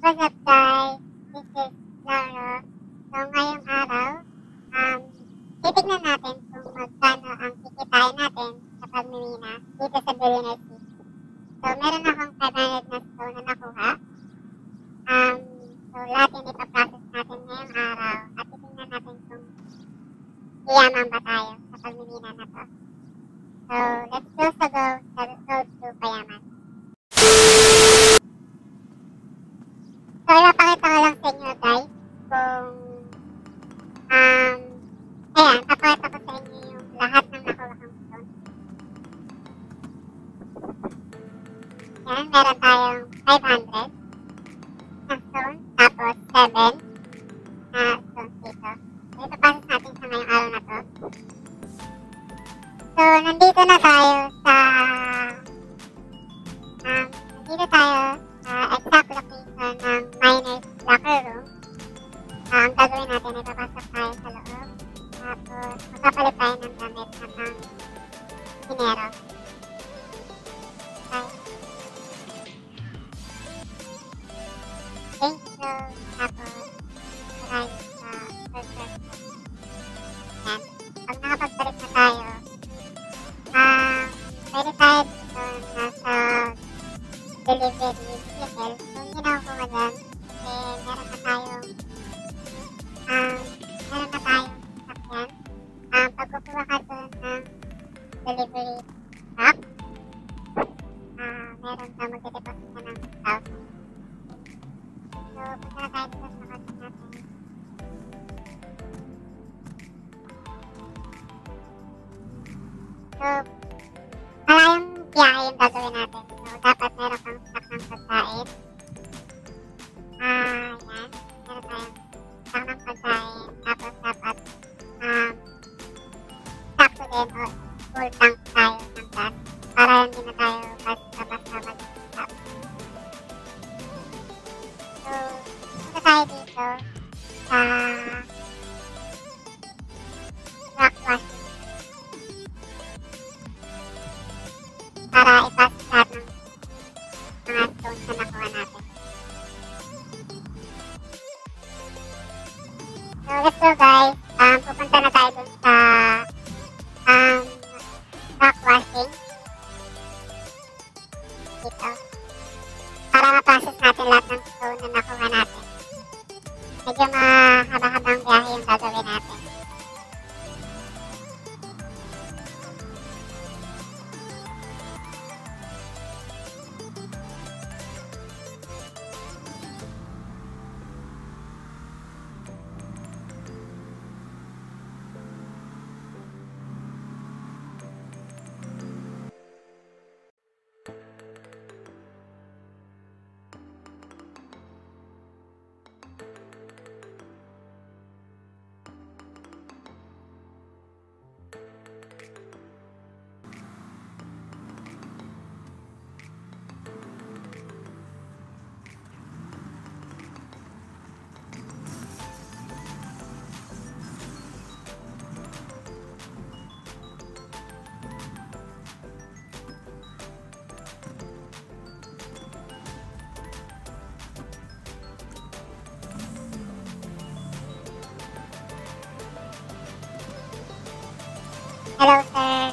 What's up guys? This is Lauro. So ngayong araw, titignan natin kung magkano ang kikitain natin sa pagmimina dito sa Billionaire City. So meron akong 500 na stone na nakuha. So lahat yung ipaprocess natin ngayong araw at titignan natin kung yayaman ba tayo sa pagmimina na to. So let's go sa road to Mayaman. So, ipapakita ko lang sa inyo guys kung ayan, papakita ko sa inyo yung lahat ng nakuha kong stone. Ayan, meron tayong 500 na stone, tapos 7 na stone dito. So, ipapasok natin sa ngayong araw na to. So, nandito na tayo sa exact location ng miner's locker room. Ang gagawin natin ay papasok tayo sa loob. Tapos, magpapalit tayo ng damit at ng minero. Okay. Tapos, tayo sa first person. Yan. Pag nakapagpalit na tayo, pwede tayo dito nasa delivery vehicle. So, yung ginawa ko nga dyan, meron na tayong sakyan. Pag kukuha ka doon ng delivery truck, meron ka magdedeposit ka ng stuff. So, punta na tayo dito sa kasi natin. So, malayang biyahe yung gagawin natin. So, dapat meron kang stock ng pagkain. Yan. Meron tayong stock ng pagkain. Tapos, dapat stock to din o full tank tayo ng gas. Para hindi na tayo basta mag-stop. So, punta tayo dito sa rock washing. Para ipas lahat ng mga stones na nakuha natin. So, let's go guys. Pupunta na tayo dun sa rock washing. Dito. Para ma-process natin lahat ng stone na nakuha natin. Medyo mahaba-habang biyahe yung gagawin natin. Hello, sir.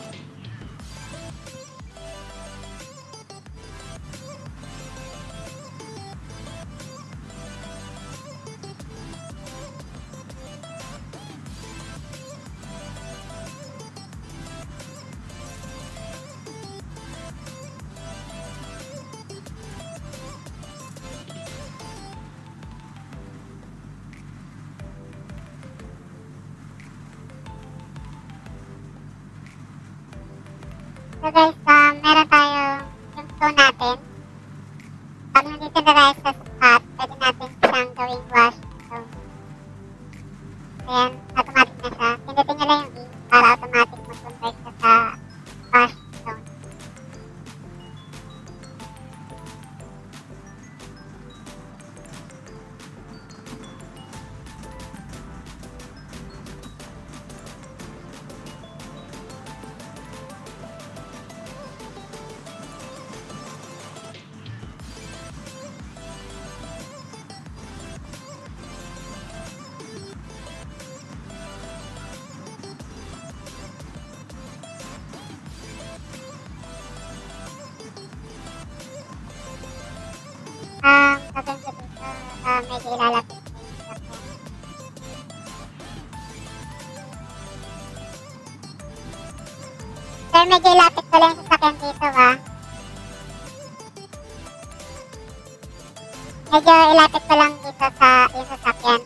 So guys, meron tayong yung stone natin. Pag nandito na tayo sa spot, pwede natin siyang gawing wash stone. Ayan, automatic na siya. Pindutin nyo lang yung E para automatic mag-convert siya sa wash stone. medyo ilalapit ko yung sasakyan. Sir, medyo ilapit ko lang yung sasakyan dito ha. Medyo ilapit ko lang dito sa yung sasakyan.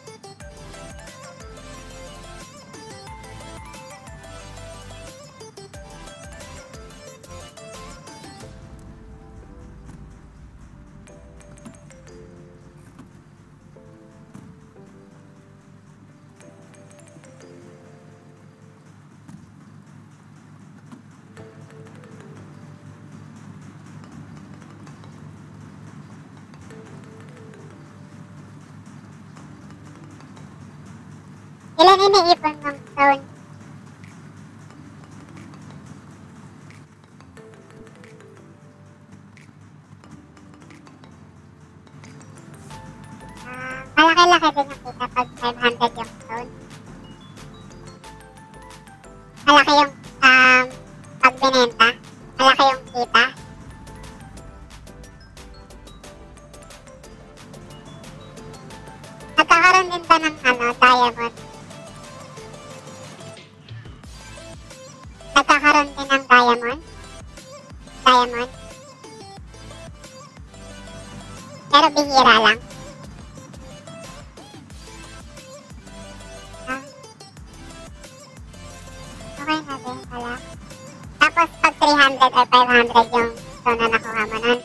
Ilan iniipon mong stone? Malaki-laki din yung kita pag 500 yung stone. Malaki yung pag binenta. Malaki yung kita. Nagkakaroon din ba ng diamond? Nagkakaroon din ng diamond? Diamond? Pero bihira lang. Okay na din pala. Tapos pag 300 or 500 yung stone na nakuha mo nun.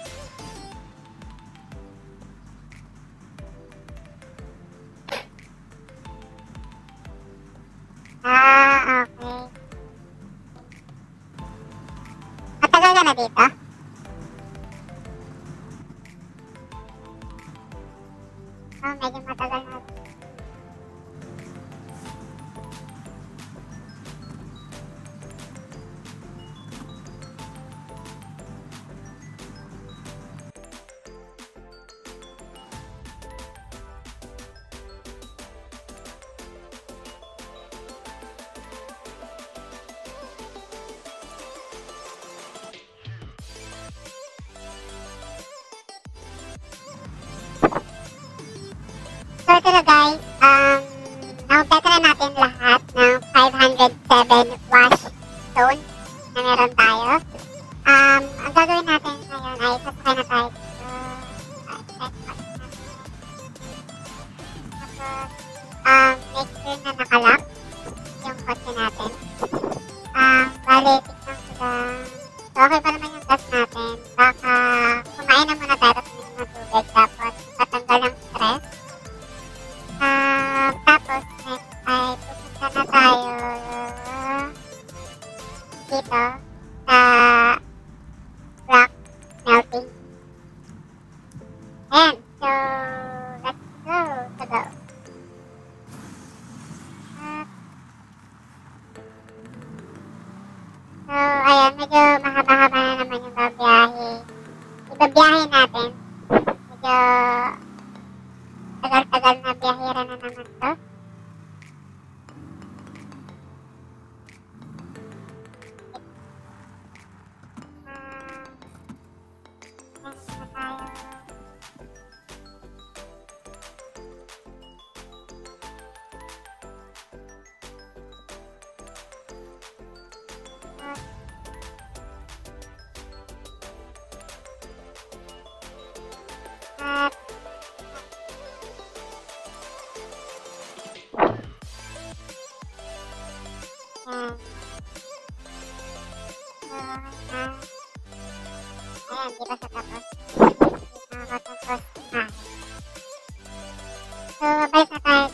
Okay. Matagal ka na dito? Medyo matagal na. So ito na guys, nakumpleto na natin lahat ng 507 wash stone na meron tayo. Ang gagawin natin ngayon ay sasakay na tayo dito. Tapos, make sure na nakalock yung kotse natin. Bali, tignan ko lang. So, okay pa naman yung gas natin. Baka kumain na muna tayo tapos ng tubig. Tapos, patanggal ng stress. Tapos next ay pupunta na tayo dito sa rock melting. And so let's go to go. So ayan, medyo mahaba-haba na naman yung babiyahe. Ibabiyahe natin. Medyo tagal-tagal na biyahira na naman to. Ayan, di ba sa tapos? Nakakatapos na. So, babalik na tayo